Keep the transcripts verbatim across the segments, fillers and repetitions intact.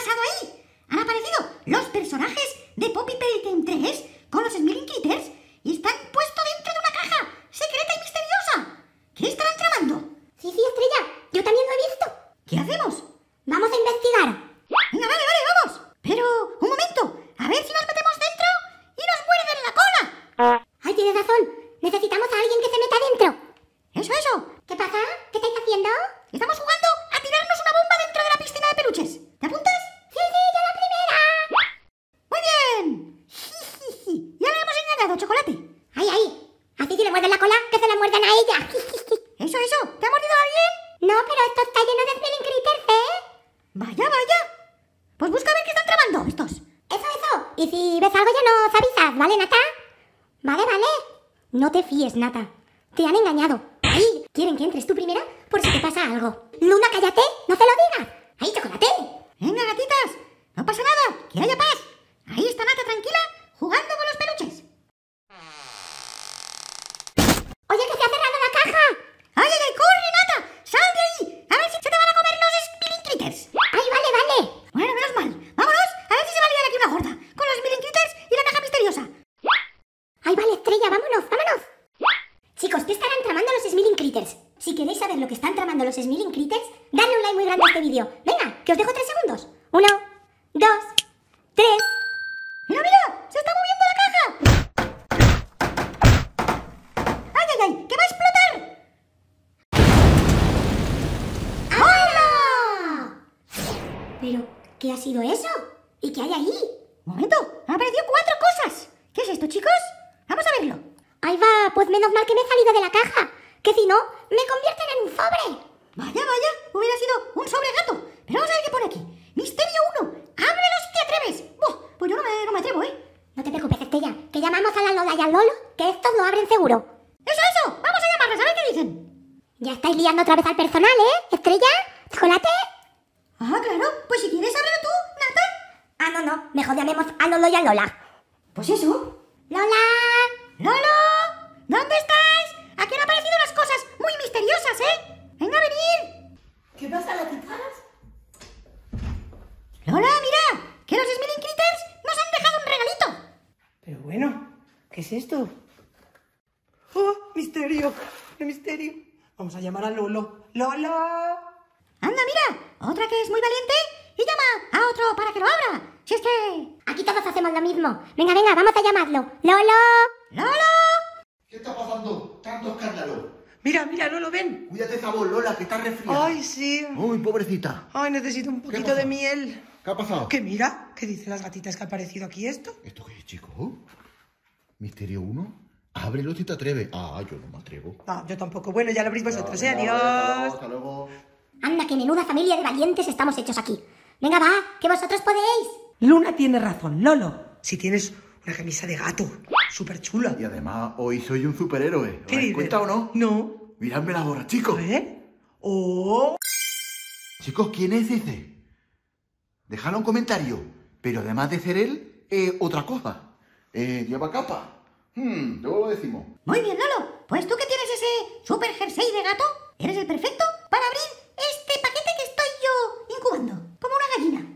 pasado ahí? Han aparecido los personajes de Poppy Playtime tres con los Smiling Critters y están puestos dentro de una caja secreta y misteriosa. ¿Qué estarán tramando? Sí, sí, Estrella, yo también lo he visto. ¿Qué hacemos? Vamos a investigar. Venga, vale, vale, vamos. Pero, un momento, a ver si nos metemos dentro y nos muerden la cola. Ay, tienes razón, necesitamos a alguien que se meta dentro. Eso, eso. ¿Qué pasa? ¿Qué estáis haciendo? Estamos jugando a tirarnos una bomba dentro de la piscina de peluches. ¿Te apuntas? Sí, sí, yo la primera. Muy bien. Ya la hemos engañado, Chocolate. Ay, ay, así si le muerden la cola, que se la muerdan a ella. Eso, eso. ¿Te ha mordido alguien? No, pero esto está lleno de Smiling Critters, ¿eh? Vaya, vaya. Pues busca a ver qué están tramando estos. Eso, eso. Y si ves algo ya nos avisas, ¿vale, Nata? Vale, vale. No te fíes, Nata. Te han engañado. Ahí, quieren que entres tú primera por si te pasa algo. Luna, cállate, no te lo digas. Ahí, Chocolate. Venga, gatitas. No pasa nada. Que haya paz. Ahí está Nata tranquila jugando con los peluches. Oye, que se ha cerrado la caja. ¡Ay, ay, ay! ¡Corre, Nata! ¡Sal de ahí! A ver si se te van a comer los Smiling Critters. Ay, vale, vale. Bueno, menos mal. Vámonos a ver si se va a liar aquí una gorda con los Smiling Critters y la caja misteriosa. Ay, vale, Estrella, vámonos, vámonos. Chicos, ¿qué estarán tramando los Smiling Critters? Si queréis saber lo que están tramando los Smiling Critters, dadle un like muy grande a este vídeo. Venga, que os dejo tres segundos. Uno, dos, tres. ¡Mira, mira! ¡Se está moviendo la caja! ¡Ay, ay, ay! ¡Que va a explotar! ¡Hola! ¿Pero qué ha sido eso? ¿Y qué hay ahí? Un momento, han aparecido cuatro cosas. ¿Qué es esto, chicos? Vamos a verlo. Ahí va, pues menos mal que me he salido de la caja, que si no, me convierten en un sobre. Vaya, vaya, hubiera sido un sobre gato. Pero vamos a ver qué pone aquí. Misterio uno. ¡Ábrelo si te atreves! Buah, pues yo no me, no me atrevo, ¿eh? No te preocupes, Estrella, que llamamos a la Lola y al Lolo, que estos lo abren seguro. ¡Eso, eso! Vamos a llamarles a ver qué dicen. Ya estáis liando otra vez al personal, ¿eh? Estrella, Chocolate. Ah, claro, pues si quieres ábrelo tú, Nata. Ah, no, no, mejor llamemos a Lolo y a Lola. Pues eso. ¡Lola! ¡Lolo! ¿Dónde estáis? Aquí han aparecido unas cosas muy misteriosas, ¿eh? ¡Venga a venir! ¿Qué pasa, gatitas? Lola, mira, que los Smiling Critters nos han dejado un regalito. Pero bueno, ¿qué es esto? ¡Oh, misterio! ¡Qué misterio! Vamos a llamar a Lolo. ¡Lolo! Anda, mira, otra que es muy valiente y llama a otro para que lo abra. Si es que... Aquí todos hacemos lo mismo. Venga, venga, vamos a llamarlo. ¡Lolo! ¡Lolo! ¿Qué está pasando? Tanto escándalo. Mira, mira, Lolo, ven. Cuídate esa voz, Lola, que está resfriada. Ay, sí. Uy, pobrecita. Ay, necesito un poquito pasa? de miel. ¿Qué ha pasado? ¿Qué mira? ¿Qué dicen las gatitas que ha aparecido aquí esto? ¿Esto qué es, chico? ¿Misterio uno? Ábrelo si te atreves. Ah, yo no me atrevo. No, yo tampoco. Bueno, ya lo abrís vosotros, ¿eh? Venga, vale, hasta luego, Adiós. hasta luego. Anda, que menuda familia de valientes estamos hechos aquí. Venga, va, que vosotros podéis. Luna tiene razón, Lolo. Si tienes una camisa de gato, súper chula. Y además, hoy soy un superhéroe. ¿Os dais cuenta o no? No. Miradme la gorra, chicos. A ver. ¡Oh! Chicos, ¿quién es ese? Dejadlo en comentario. Pero además de ser él, eh, otra cosa. Eh, lleva capa. Hmm, luego lo decimos. Muy bien, Lolo. Pues tú que tienes ese super jersey de gato, eres el perfecto para abrir este paquete que estoy yo incubando. Como una gallina.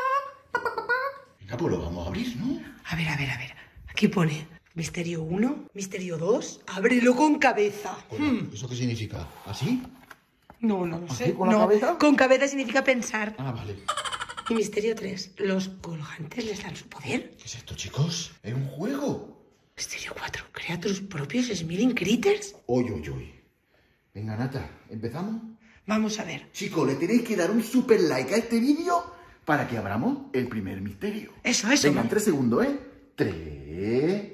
Venga, pues lo vamos a abrir, ¿no? A ver, a ver, a ver. Aquí pone Misterio uno, Misterio dos, ábrelo con cabeza. Hmm. ¿Eso qué significa? ¿Así? No, no lo ¿Así, sé. con la No, cabeza? Con cabeza significa pensar. Ah, vale. Y Misterio tres, los colgantes les dan su poder. ¿Qué es esto, chicos? ¿Es un juego? Misterio cuatro, crea tus propios Smiling Critters. Uy, uy, uy. Venga, Nata, ¿empezamos? Vamos a ver. Chicos, le tenéis que dar un super like a este vídeo para que abramos el primer misterio. Eso, eso. Venga, en tres segundos, ¿eh? Tres,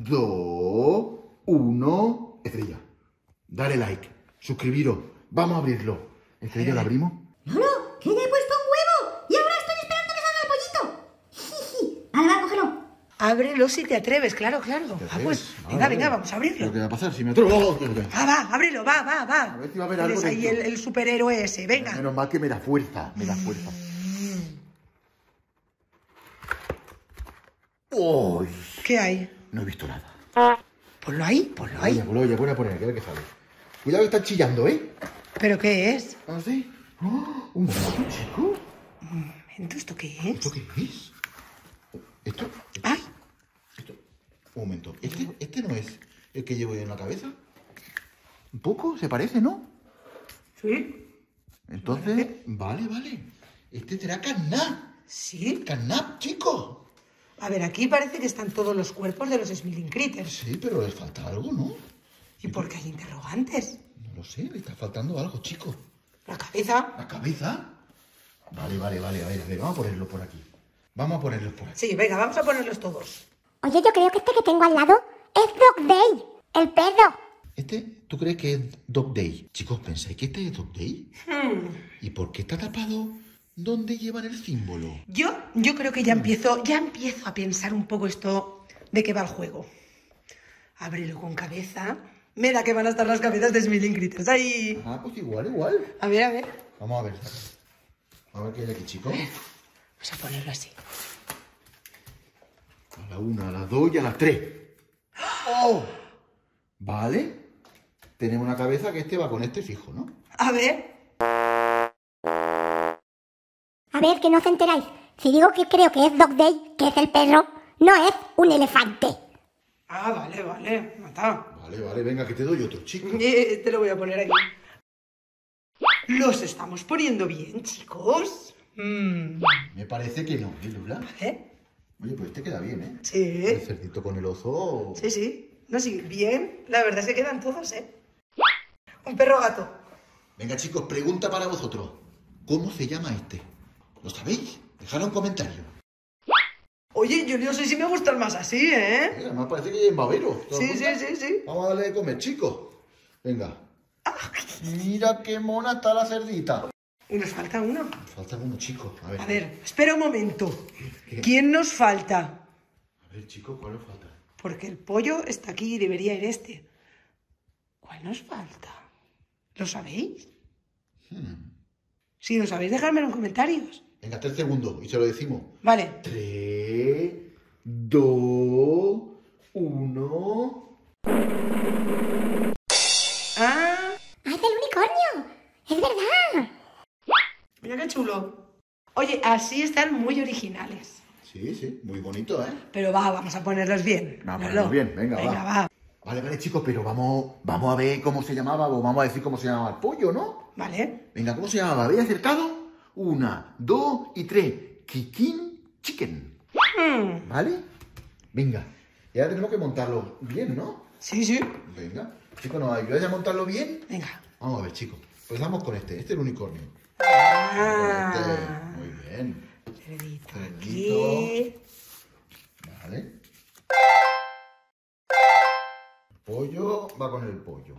dos, uno... Estrella, dale like, suscribiros, vamos a abrirlo. Estrella, ¿lo abrimos? Lolo, que ya he puesto un huevo y ahora estoy esperando que salga el pollito. Jiji. Vale, va, cógelo. Ábrelo si te atreves, claro, claro. ¿Te Ah, atreves? pues, Vale, venga, vale. venga, vamos a abrirlo. ¿Pero qué va a pasar si me atrevo? Oh, oh, oh. Ah, va, ábrelo, va, va, va. A ver si va a haber algo Tienes ahí el, dentro. el superhéroe ese, venga. Menos mal que me da fuerza, me da fuerza. ¡Uy! ¿Qué hay? No he visto nada. Ponlo ahí, ponlo ahí. Oye, pues lo voy a poner, a ver qué sale. Cuidado que están chillando, ¿eh? ¿Pero qué es? ¿Ah, sí? ¡Oh! ¿Un gato, chico? momento, ¿esto qué es? ¿Esto qué es? ¿Esto? ¡Ay! Esto. Un momento. ¿Este, este no es el que llevo yo en la cabeza? Un poco, se parece, ¿no? Sí. Entonces, vale, vale. Este será Catnap. Sí. Catnap, chicos. A ver, aquí parece que están todos los cuerpos de los Smiling Critters. Sí, pero les falta algo, ¿no? ¿Y por qué hay interrogantes? No lo sé, le está faltando algo, chicos. La cabeza. ¿La cabeza? Vale, vale, vale. A ver, a ver, vamos a ponerlo por aquí. Vamos a ponerlos por aquí. Sí, venga, vamos a ponerlos todos. Oye, yo creo que este que tengo al lado es Dog Day, el perro. ¿Este, tú crees que es Dog Day? Chicos, ¿pensáis que este es Dog Day? Hmm. ¿Y por qué está tapado donde llevan el símbolo? Yo, yo creo que ya empiezo, ya empiezo a pensar un poco esto de qué va el juego. Ábrelo con cabeza. Mira que van a estar las cabezas de Smiling Critters ahí. Ah, pues igual, igual. A ver, a ver. Vamos a ver. A ver qué hay aquí, chicos. Vamos a ponerlo así. A la una, a las dos y a las tres. ¡Oh! Vale. Tenemos una cabeza que este va con este fijo, ¿no? A ver. A ver, que no os enteráis. Si digo que creo que es Dog Day, que es el perro, no es un elefante. Ah, vale, vale. Mata. Vale, vale, venga, que te doy otro, chico. Eh, te lo voy a poner aquí. ¿Los estamos poniendo bien, chicos? Mm. Me parece que no, ¿eh, Lula? ¿Eh? Oye, pues este queda bien, ¿eh? El Sí. cerdito con el oso... Sí, sí. No, sí, bien. La verdad es que quedan todos, ¿eh? Un perro gato. Venga, chicos, pregunta para vosotros. ¿Cómo se llama este? ¿Lo sabéis? Dejadlo en comentarios. Oye, yo no sé si me gustan más así, ¿eh? Mira, además parece que es babero. ¿Te das Sí, cuenta? sí, sí, sí. Vamos a darle de comer, chicos. Venga. Mira qué mona está la cerdita. Y nos falta uno. Falta uno, chicos. A ver. A ver, espera un momento. ¿Qué? ¿Quién nos falta? A ver, chicos, ¿cuál nos falta? Porque el pollo está aquí y debería ir este. ¿Cuál nos falta? ¿Lo sabéis? Hmm. Si lo sabéis, dejádmelo en comentarios. Venga, tres segundos y se lo decimos. Vale. Tres, dos, uno... Ah, ¡Ah, es el unicornio! ¡Es verdad! mira qué chulo. Oye, así están muy originales. Sí, sí, muy bonito, ¿eh? Pero va, vamos a ponerlos bien. Vamos a Lolo. ponerlos bien, venga, Venga, va. va. Vale, vale, chicos, pero vamos, vamos a ver cómo se llamaba, o vamos a decir cómo se llamaba el pollo, ¿no? Vale. Venga, ¿cómo se llamaba? ¿Habéis acertado? Una, dos y tres. Kikin Chicken. Hmm. ¿Vale? Venga. Y ahora tenemos que montarlo bien, ¿no? Sí, sí. Venga. Chicos, ¿nos ayudáis a montarlo bien? Venga. Vamos a ver, chicos. Empezamos con este. Este es el unicornio. Ah. Con este. Muy bien. Cerdito Cerdito. aquí. Vale. El pollo va con el pollo.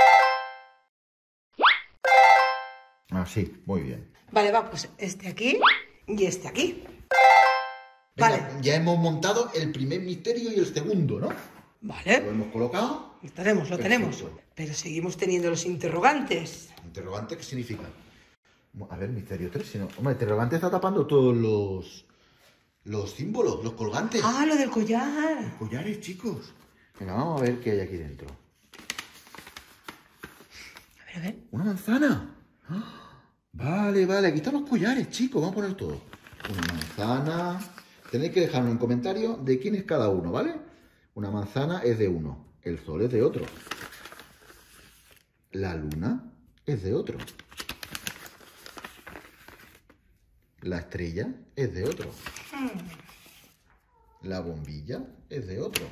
Así, muy bien. Vale, va, pues este aquí y este aquí. Venga, Vale. ya hemos montado el primer misterio y el segundo, ¿no? Lo Vale. hemos colocado. Lo tenemos, lo tenemos. Perfecto. Pero seguimos teniendo los interrogantes. Interrogante, ¿qué significa? A ver, misterio tres, si no... Hombre, interrogante está tapando todos los... Los símbolos, los colgantes. Ah, lo del collar. Collares, chicos. Venga, vamos a ver qué hay aquí dentro. A ver, a ver. ¡Una manzana! ¡Ah! Vale, vale, aquí están los collares, chicos. Vamos a poner todo. Una manzana. Tenéis que dejarme en comentarios de quién es cada uno, ¿vale? Una manzana es de uno. El sol es de otro. La luna es de otro. La estrella es de otro. La bombilla es de otro.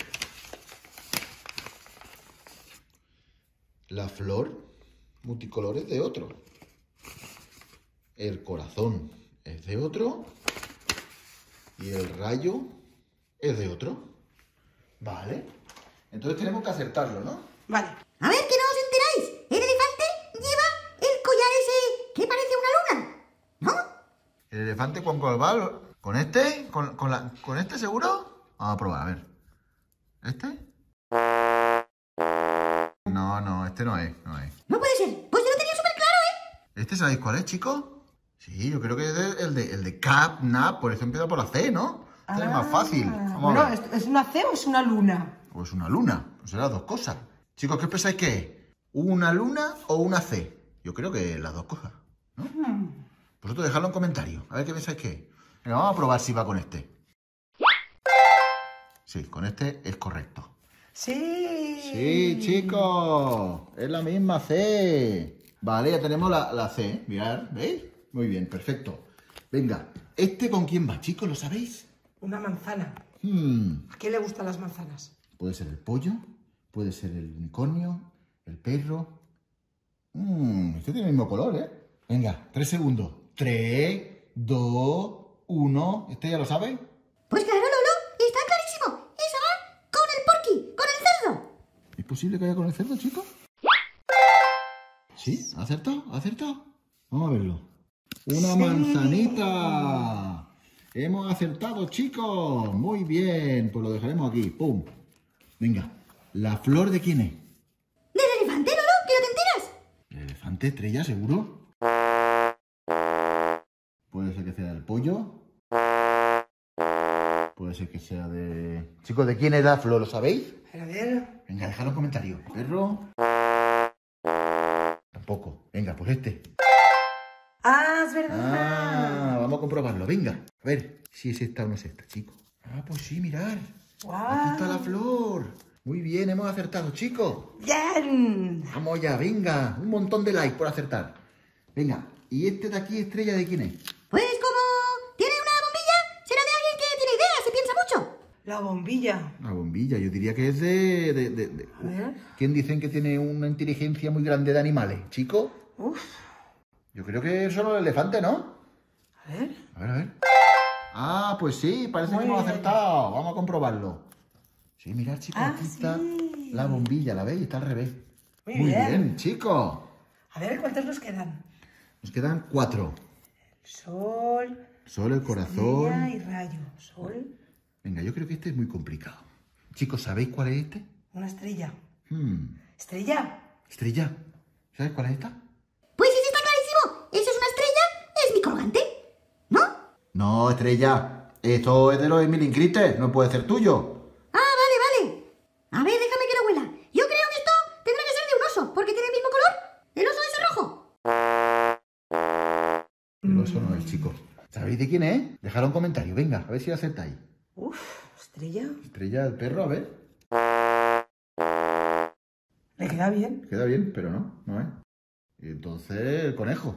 La flor multicolor es de otro. El corazón es de otro. Y el rayo es de otro. Vale. Entonces tenemos que acertarlo, ¿no? Vale. A ver, que no os enteráis. El elefante lleva el collar ese que parece una luna, ¿no? El elefante con cuál va. ¿Con este? ¿Con, con, la, ¿Con este seguro? Vamos a probar, a ver. ¿Este? No, no, este no es, no es. No puede ser. Pues yo lo tenía súper claro, ¿eh? ¿Este sabéis cuál es, chicos? Sí, yo creo que es de- el de, el de Catnap, por eso empieza por la C, ¿no? Este es más fácil. Vamos Bueno, a ver. ¿es, ¿es una C o es una luna? O es una luna, o serán las dos cosas. Chicos, ¿qué pensáis que es? ¿Una luna o una C? Yo creo que las dos cosas, ¿no? Hmm. Vosotros dejadlo en comentarios, a ver qué pensáis que es. Venga, vamos a probar si va con este. Sí, con este es correcto. Sí. Sí, chicos. Es la misma C. Vale, ya tenemos la, la C. Mirad, ¿veis? Muy bien, perfecto. Venga, ¿este con quién va, chicos? ¿Lo sabéis? Una manzana. Hmm. ¿A quién le gustan las manzanas? Puede ser el pollo, puede ser el unicornio, el perro. Mmm, este tiene el mismo color, ¿eh? Venga, tres segundos. Tres, dos, uno. ¿Este ya lo sabe? Pues claro, Lolo, está clarísimo. Eso va con el porqui, con el cerdo. ¿Es posible que haya con el cerdo, chicos? ¿Sí? ¿Ha acertado? ¿Ha acertado? Vamos a verlo. ¡Una Sí. manzanita! ¡Hemos acertado, chicos! Muy bien, pues lo dejaremos aquí. ¡Pum! Venga, ¿la flor de quién es? ¿Del elefante, Lolo? ¿Que no te enteras? ¿El elefante estrella, seguro? Puede ser que sea del pollo. Puede ser que sea de... Chicos, ¿de quién es la flor? ¿Lo sabéis? A ver. Venga, dejadlo en comentarios. ¿Perro? Tampoco. Venga, pues este. Ah, es verdad. Ah, vamos a comprobarlo. Venga, a ver si es esta o no es esta, chicos. Ah, pues sí, mirad. Guau. Aquí está la flor. Muy bien, hemos acertado, chicos. Bien. Vamos ya, venga. Un montón de likes por acertar. Venga, ¿y este de aquí, estrella, de quién es? Pues como tiene una bombilla, será de alguien que tiene ideas y piensa mucho. La bombilla. La bombilla, yo diría que es de... de, de, de- A ver. ¿Quién dicen que tiene una inteligencia muy grande de animales, chicos? Uf. Yo creo que es solo el elefante, ¿no? A ver. A ver, a ver. Ah, pues sí, parece Muy que hemos bien. acertado. Vamos a comprobarlo. Sí, mirad, chicos, Ah, aquí está sí. la bombilla, ¿la veis? Está al revés. Muy Muy bien. bien. chicos. A ver cuántos nos quedan. Nos quedan cuatro. Sol, Sol, el estrella corazón. y rayo. Sol, Venga, yo creo que este es muy complicado. Chicos, ¿sabéis cuál es este? una estrella. Hmm, Estrella. Estrella. ¿Sabes cuál es esta? Pues sí, sí, está clarísimo. Eso es una estrella, es mi colgante. ¿No? No, Estrella. Esto es de los Emily Critters, no puede ser tuyo. Ah, vale, vale. A ver, déjame que lo huela. Yo creo que esto tendrá que ser de un oso, porque tiene el mismo color. El oso ese rojo. El oso no es, chicos. ¿Sabéis de quién es? Dejad un comentario, venga, a ver si lo aceptáis. Uf, estrella. Estrella del perro, a ver. Le queda bien. Queda bien, pero no, no es. Y entonces, el conejo.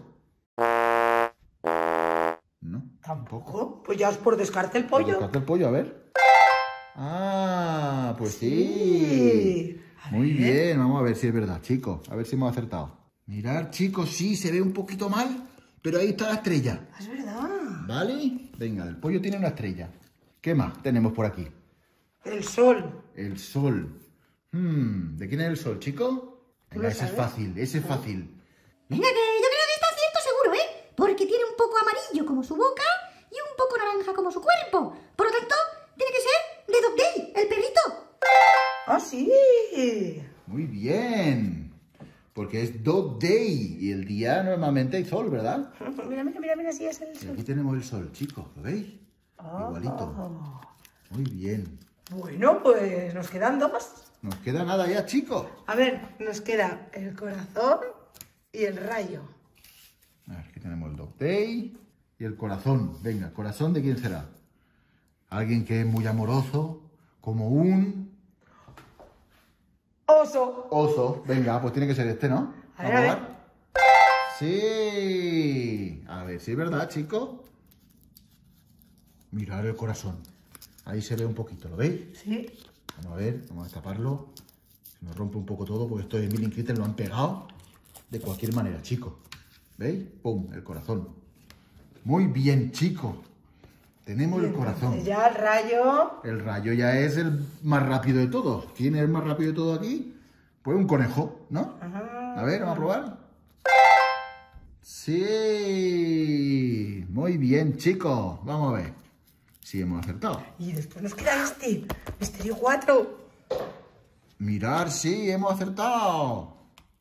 No, Tampoco. Pues ya es por descarte el pollo. Buscad el pollo, a ver. Ah, pues sí. Sí. A Muy ver. bien, vamos a ver si es verdad, chicos. A ver si hemos acertado. Mirad, chicos, sí, se ve un poquito mal, pero ahí está la estrella. Es verdad. ¿Vale? Venga, el pollo tiene una estrella. ¿Qué más tenemos por aquí? El sol. El sol. Hmm, ¿de quién es el sol, chicos? ¿Tú Venga, lo ese es sabes? fácil, ese es fácil. Venga, que yo creo que está cierto seguro, ¿eh? Porque tiene un poco amarillo como su boca y un poco naranja como su cuerpo. Por lo tanto, tiene que ser de Dog Day, el perrito. Ah, sí. Muy bien. Porque es Dog Day y el día normalmente hay sol, ¿verdad? Mira, mira, mira, mira, sí es el Y sol. aquí tenemos el sol, chicos, ¿lo veis? Ah. Igualito. Muy bien. Bueno, pues nos quedan dos. Nos queda nada ya, chicos. A ver, nos queda el corazón y el rayo. A ver, aquí tenemos el Dog Day y el corazón. Venga, ¿el corazón de quién será? Alguien que es muy amoroso, como un Oso. oso. Venga, pues tiene que ser este, ¿no? A ver, a ver. Sí. A ver si es verdad, chicos. Mirad el corazón. Ahí se ve un poquito, ¿lo veis? Sí. Vamos a ver, vamos a taparlo. Se nos rompe un poco todo porque estos Emily Critters lo han pegado de cualquier manera, chicos. ¿Veis? ¡Pum! El corazón. Muy bien, chicos. Tenemos el corazón. Ya el rayo. El rayo ya es el más rápido de todos. ¿Quién es el más rápido de todos aquí? Pues un conejo, ¿no? Ajá. A ver, vamos a probar. Sí. Muy bien, chicos. Vamos a ver si hemos acertado. Y después nos queda este. Misterio cuatro. Mirar, sí, hemos acertado.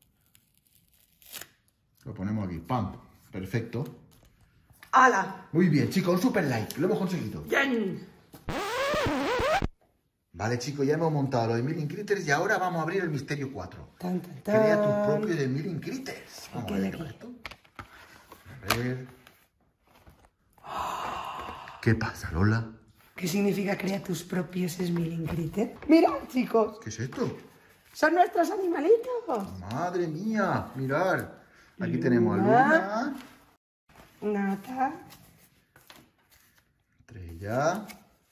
Lo ponemos aquí. ¡Pam! Perfecto. ¡Hala! Muy bien, chicos, un super like. Lo hemos conseguido. ¡Bien! Vale, chicos, ya hemos montado los Emily Critters y ahora vamos a abrir el misterio cuatro. Tan, tan, Crea tan. tu propio de Emily Critters. Vamos ¿Qué a hay ver aquí? esto. A ver. ¿Qué pasa, Lola? ¿Qué significa crea tus propios Smiling Critters? Mirad, chicos, ¿Qué es esto? son nuestros animalitos. Madre mía, mirar. Aquí Luna. tenemos a Luna, Nata. Estrella.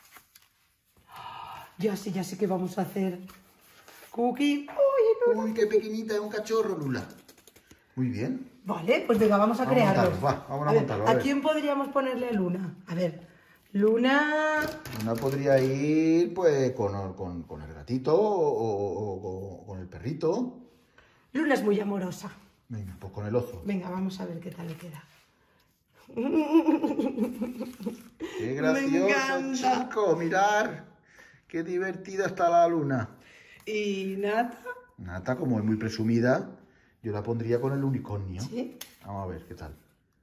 Ya sé, ya sé qué vamos a hacer. Cookie. Uy, no. Uy, qué pequeñita, es un cachorro, Lula. Muy bien. Vale, pues venga, vamos a Vamos a crearlo. montarlo, va, vamos a ver, montarlo, a ¿a ver. quién podríamos ponerle a Luna? A ver, Luna. Luna podría ir, pues, con, con, con el gatito o, o- o- o con el perrito. Luna es muy amorosa. Venga, pues con el oso. Venga, vamos a ver qué tal le queda. Qué gracioso, encanta. chico, mirar. Qué divertida está la Luna. ¿Y Nata? Nata, como es muy presumida, yo la pondría con el unicornio. Sí. Vamos a ver qué tal.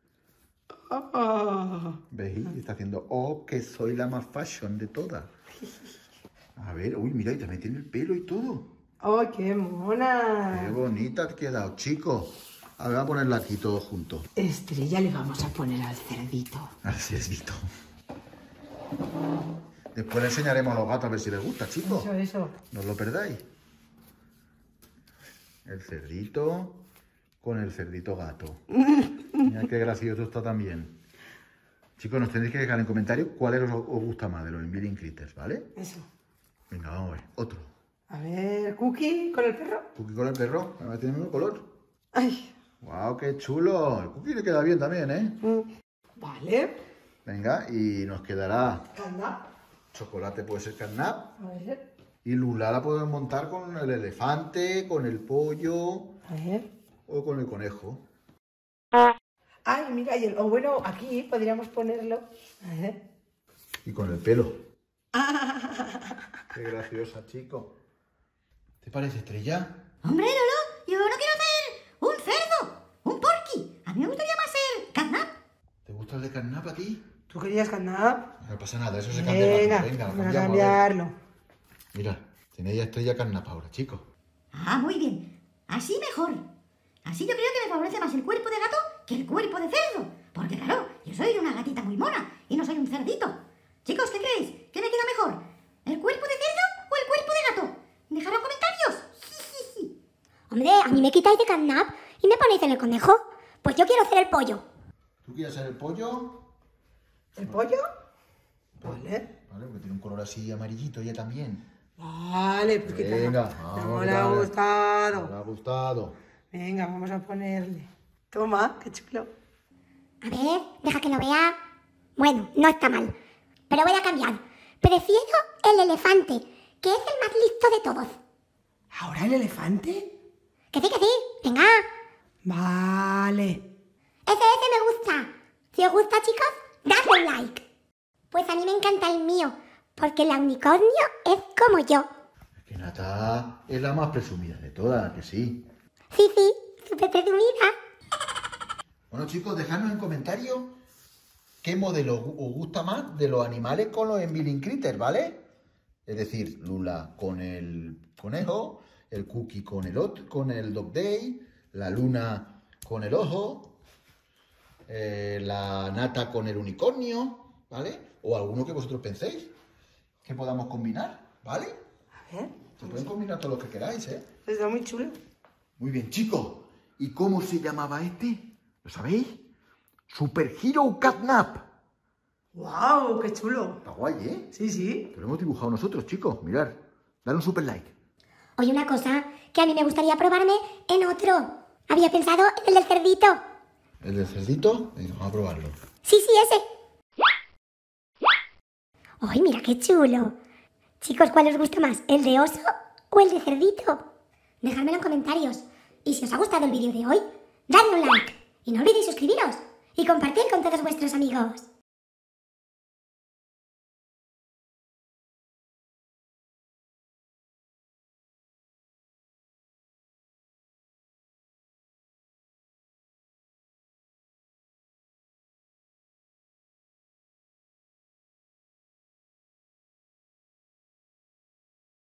Oh. ¿Veis? Está haciendo, oh, que soy la más fashion de todas. A ver, uy, mira, y también tiene el pelo y todo. ¡Oh, qué mona! Qué bonita te ha quedado, chico. A ver, vamos a ponerla aquí todos juntos. Estrella le vamos a poner al cerdito. Así es, Vito. Después le enseñaremos a los gatos a ver si les gusta, chicos. Eso, eso. No os lo perdáis. El cerdito con el cerdito gato. Mira qué gracioso está también. Chicos, nos tenéis que dejar en comentarios cuál os, os gusta más de los Smiling Critters, ¿vale? Eso. Venga, vamos a ver. Otro. A ver, Cookie con el perro. Cookie con el perro. Ahora tiene el mismo color. Ay. ¡Guau, qué chulo! El Cookie le queda bien también, ¿eh? mm, Vale. Venga, y nos quedará Anda. chocolate, puede ser carnap. A ver. Y Lula la podemos montar con el elefante, con el pollo A ver. o con el conejo. Ay, mira, y el, o bueno, aquí podríamos ponerlo. A ver. Y con el pelo. Qué graciosa, chico. ¿Te parece, Estrella? Hombre, Lolo, yo no quiero hacer un cerdo, un porky. A mí me gustaría más ser catnap. ¿Te gusta el de carnap a ti? ¿Tú querías carnap? No pasa nada, eso se cambia Venga, rápido. Venga, lo vamos a cambiamos, a ver. cambiarlo. Mira, tiene ya Estrella carnap ahora, chicos. Ah, muy bien. Así mejor. Así yo creo que me favorece más el cuerpo de gato que el cuerpo de cerdo. Porque claro, yo soy una gatita muy mona y no soy un cerdito. Chicos, ¿qué creéis? ¿Qué me queda mejor? ¿El cuerpo de cerdo o el cuerpo de gato? Dejadlo en comentarios. Jijiji. Hombre, a mí me quitáis de catnap y me ponéis en el conejo. Pues yo quiero hacer el pollo. ¿Tú quieres ser el pollo? ¿El pollo? Vale. Vale, porque tiene un color así amarillito ella también. Vale, pues quítalo. Venga, No vamos, le ha dale. gustado. Me ha gustado. Venga, vamos a ponerle. Toma, qué chulo. A ver, deja que lo vea. Bueno, no está mal. Pero voy a cambiar. Prefiero el elefante, que es el más listo de todos. ¿Ahora el elefante? Que sí, que sí. Venga. Vale. Ese, ese me gusta. Si os gusta, chicos, dadle un like. Pues a mí me encanta el mío, porque la unicornio es como yo. Es que Nata es la más presumida de todas, que sí. Sí, sí, súper presumida. Bueno, chicos, dejadnos en comentarios qué modelo os gusta más de los animales con los Smiling Critters, ¿vale? Es decir, Lula con el conejo, el Cookie con el, ot- con el Dog Day, la Luna con el ojo, eh, la Nata con el unicornio, ¿vale? O alguno que vosotros penséis que podamos combinar, ¿vale? A ver. Se pueden combinar todos los que queráis, ¿eh? Está muy chulo. Muy bien, chicos. ¿Y cómo se llamaba este? ¿Lo sabéis? Super Hero Catnap. ¡Wow! ¡Qué chulo! Está guay, ¿eh? Sí, sí. Que lo hemos dibujado nosotros, chicos. Mirad. Dale un super like. Oye, una cosa, que a mí me gustaría probarme en otro. Había pensado en el del cerdito. ¿El del cerdito? Venga, vamos a probarlo. Sí, sí, ese. ¡Ay, mira qué chulo! Chicos, ¿cuál os gusta más? ¿El de oso o el de cerdito? Dejadmelo en comentarios. Y si os ha gustado el vídeo de hoy, dadle un like. Y no olvidéis suscribiros y compartir con todos vuestros amigos.